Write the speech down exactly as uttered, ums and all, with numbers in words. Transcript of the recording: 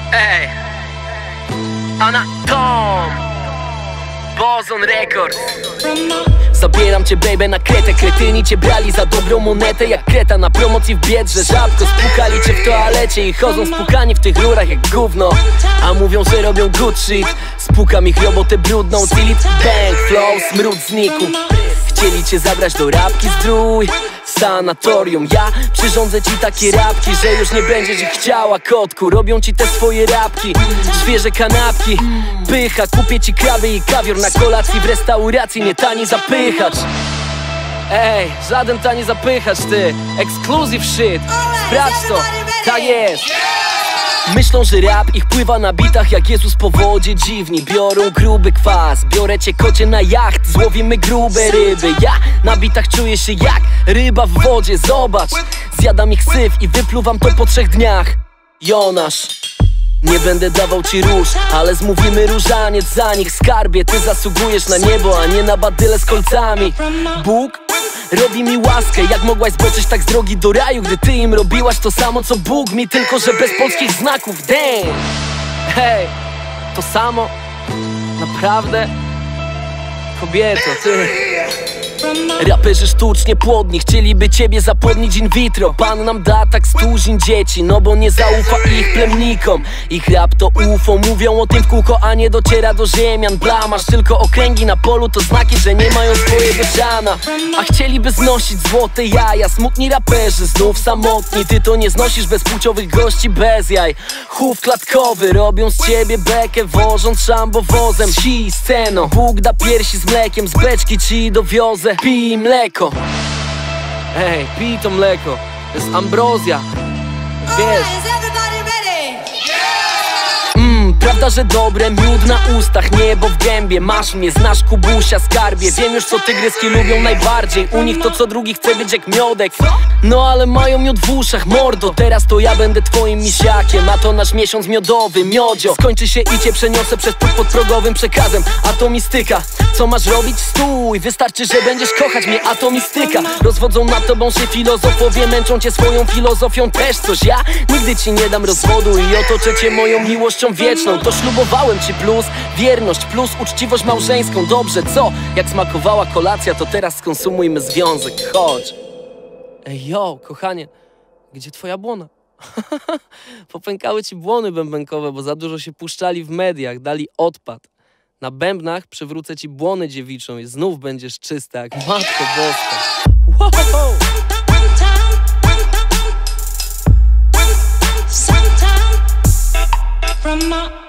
Ej, Anatom Bozon Records. Zabieram cię baby na Kretę. Kretyni cię brali za dobrą monetę. Jak kreta na promocji w Biedrze. Rzadko spukali cię w toalecie i chodzą spukani w tych rurach jak gówno. A mówią, że robią good shit. Spukam ich robotę brudną. Tilit, bang, flow, smród znikł. Chcieli cię zabrać do rabki, zdrój sanatorium. Ja przyrządzę ci takie rabki, że już nie będziesz ich chciała, kotku. Robią ci te swoje rabki, świeże kanapki. Pycha, kupię ci krawy i kawior na kolacji w restauracji. Nie tani zapychacz. Ej, żaden tani zapychacz, ty. Exclusive shit. Sprawdź to, tak jest. Myślą, że rap ich pływa na bitach jak Jezus po wodzie. Dziwni, biorą gruby kwas. Biorę cię kocie na jacht, złowimy grube ryby. Ja na bitach czuję się jak ryba w wodzie. Zobacz, zjadam ich syf i wypluwam to po trzech dniach. Jonasz. Nie będę dawał ci róż, ale zmówimy różaniec za nich. Skarbie, ty zasługujesz na niebo, a nie na badyle z kolcami. Bóg robi mi łaskę. Jak mogłaś zboczyć tak z drogi do raju, gdy ty im robiłaś to samo co Bóg mi, tylko że bez polskich znaków. Damn. Hej, to samo? Naprawdę? Kobieto, ty. Raperzy sztucznie płodni, chcieliby ciebie zapłodnić in vitro. Pan nam da tak stu tuzin dzieci, no bo nie zaufa ich plemnikom. Ich rap to U F O, mówią o tym w kółko, a nie dociera do ziemian. Blamasz tylko okręgi na polu, to znaki, że nie mają swojego siana. A chcieliby znosić złote jaja, smutni raperzy, znów samotni. Ty to nie znosisz bezpłciowych gości bez jaj. Chów klatkowy, robią z ciebie bekę, wożąc szambowozem. Si sceno, Bóg da piersi z mlekiem, z beczki ci dowiozę. Pij mleko. Ej, pij to mleko. To jest ambrozja. Wiesz. Mmm, prawda, że dobre, miód na ustach, niebo w gębie. Masz mnie, znasz Kubusia, skarbie. Wiem już, co tygryski lubią najbardziej. U nich to co drugi chce być jak miodek. No ale mają miód w uszach, mordo. Teraz to ja będę twoim misiakiem, a to nasz miesiąc miodowy, miodzio. Skończy się i cię przeniosę przez próg podprogowym przekazem. Atomistyka, co masz robić? Stój, wystarczy, że będziesz kochać mnie, atomistyka. Rozwodzą nad tobą się filozofowie, męczą cię swoją filozofią też coś. Ja nigdy ci nie dam rozwodu i otoczę cię moją miłością wieczną. To ślubowałem ci plus wierność, plus uczciwość małżeńską. Dobrze, co? Jak smakowała kolacja, to teraz skonsumujmy związek. Chodź. Ej, yo, kochanie, gdzie twoja błona? Popękały ci błony bębenkowe, bo za dużo się puszczali w mediach, dali odpad. Na bębnach przywrócę ci błonę dziewiczą i znów będziesz czysta jak Matko Boska. Wow! From my